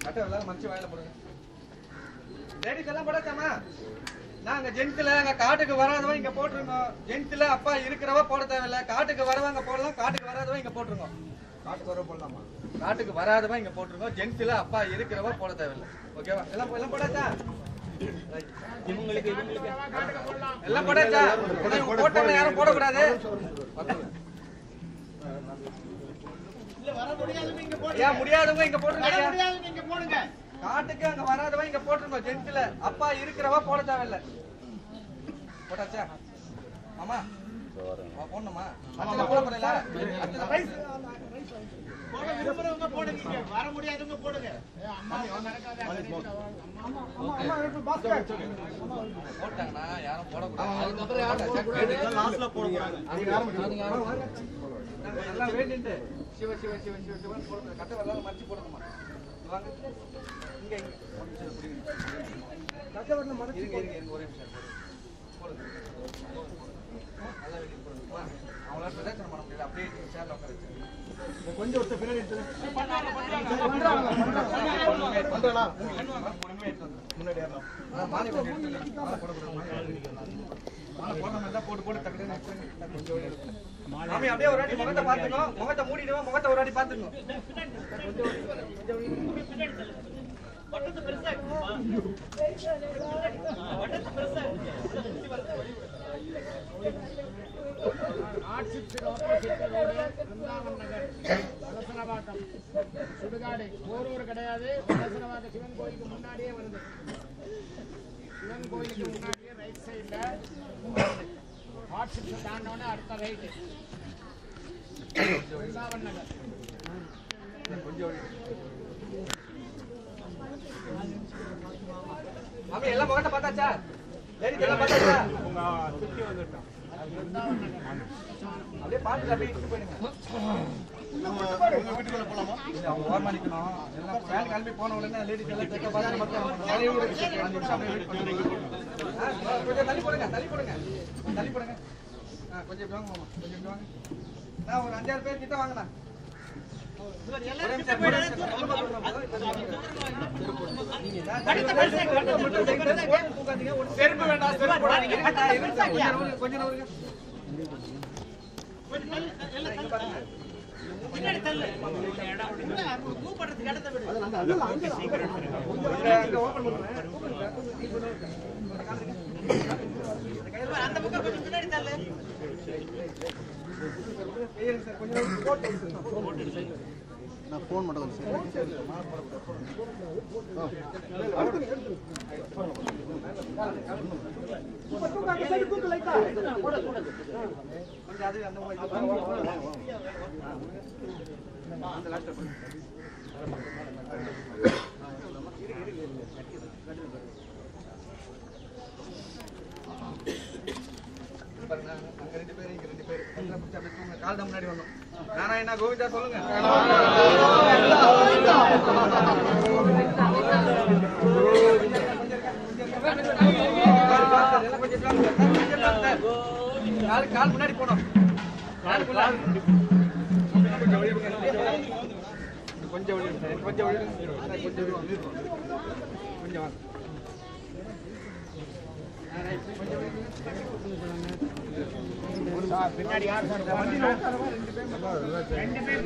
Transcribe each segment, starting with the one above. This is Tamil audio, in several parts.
கட்ட எல்லாரும் மச்சி வாயில போடுங்க. லேடிஸ் எல்லாம் போடாச்சாமா? நாங்க ஜென்ட்ல அங்க காட்டுக்கு வராதவன் இங்க போட்டுருக்கோம். ஜென்ட்ல அப்பா இருக்கிறவ போட தேவையில்ல. காட்டுக்கு வரவங்க போடலாம், காட்டுக்கு வராதவன் இங்க போட்டுருக்கோம். காட்டுக்கு வரவ போடலாமா? காட்டுக்கு வராதவன் இங்க போட்டுருக்கோம். ஜென்ட்ல அப்பா இருக்கிறவ போட தேவையில்ல. ஓகேவா? எல்லாம் போடாச்சா? இவங்களுக்கு எல்லாம் போடாச்சா? போட்டவங்க யாரும் போடக்கூடாது. முடியாதவங்க இங்க போட்டுருங்க. காட்டுக்கு அங்க வராதவங்க இங்க போட்டுருங்க. ஜென்ட்ல அப்பா இருக்கிறவ போட தேவையில்ல. போட்டாச்சா? ஆமா போடணுமா? போட போறீங்களா? வர முடியாதவங்க போடுங்க. போட்டாங்கன்னா யாரும் போடக்கூடாது. எல்லாம் வேண்டிட்டு சிவ சிவ சிவ சிவ சிவன் போடுங்க. கட்ட வரலாம் மறைச்சு போடணுமா? வாங்க இங்க கட்ட வரலாம் மறைச்சு இருங்க ஒரே நிமிஷம் போடுங்க. நல்லா வெளியே போடுங்க. அவங்களால பிரச்சனை பண்ண முடியல. அப்படியே சேர்ல உட்கார வச்சு கொஞ்சம் ஒருத்த பின்னாடி எடுத்து முன்னாடி ஏறலாம். மாலை போட்டு டக்குனு மாமி அப்படியே ஒரு வாட்டி முகத்தை பாத்துக்கோ. முகத்தை மூடிடுவோம். முகத்தை ஒரு வாட்டி பாத்துக்கணும். சுடுகாடு போரூர் கிடையாது. சிவன் கோயிலுக்கு முன்னாடியே வருது. சிவன் கோயிலுக்கு முன்னாடியே ரைட் சைட்ல ஹாட் சிப்ஸ் தாண்டோன்னு அடுத்த ரைட்டு விருந்தாவன் நகர். மாமி எல்லாம் முகத்தை பார்த்தாச்சா? லேடிஸ் எல்லாம் பார்த்தாச்சா? அப்படியே பார்த்துட்டு அப்படியே இட்டு போயிடுங்க. வீட்டுக்குள்ள போலாமா? இல்ல அவங்க ஓரமா நிக்கணும். எல்லாம் வேலை கிளம்பி போன உடனே லேடிஸ் எல்லாம் செக்க பார்த்து மட்டும் 5 நிமிஷம் அப்படியே வெயிட் பண்ணுங்க. கொஞ்சம் தள்ளி போடுங்க. கொஞ்சம் இப்படி வாங்க மாமா. கொஞ்சம் இப்படி வாங்க. நான் ஒரு 5-6 பேர் கிட்ட வாங்கண்ணா. செருப்பு வேண்டாம். செருப்பு போடாதீங்க. கொஞ்சம் நவருங்க. அந்த பக்கம் கொஞ்சம் பின்னாடி தள்ளு. நான் போன் மட்டும் கால் தான் முன்னாடி வந்தோம். நாராயணா கோவிந்தா சொல்லுங்க. கால் முன்னாடி போனோம். கொஞ்சம் பின்னாடி யார் சார்? 2 பேர்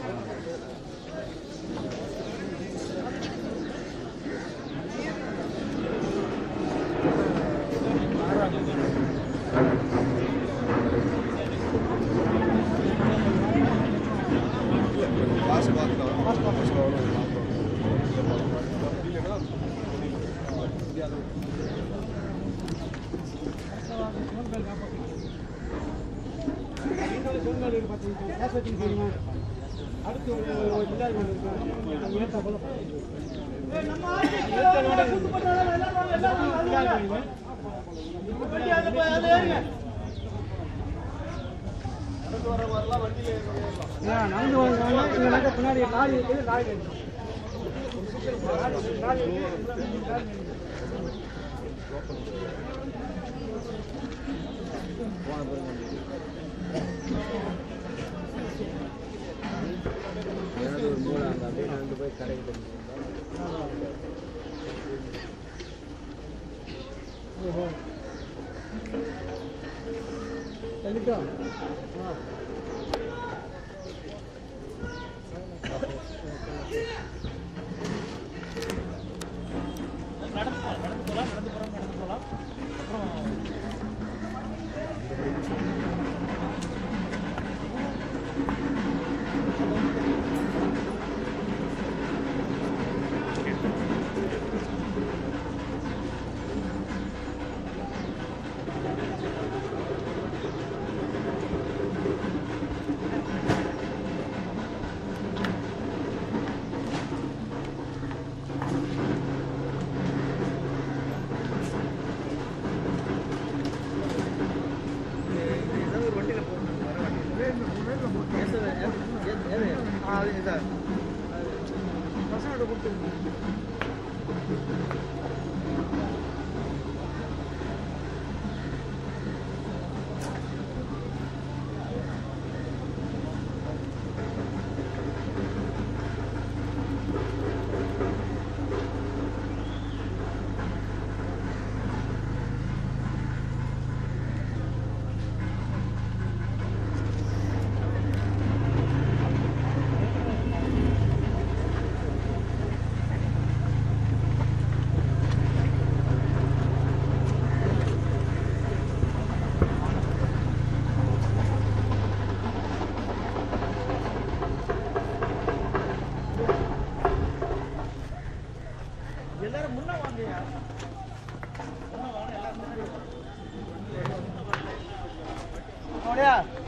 அடுத்து நடந்து பின்னாடி லாரி இருக்குது. லாரி ஒரு மூளை அங்கே அப்படியே நடந்து போய் கடைக்கு ஓஹோ தள்ளிட்டோ நடந்து போகலாம் பசங்கள்ட்ட கொடுத்து எல்லாரும் முன்ன வாங்க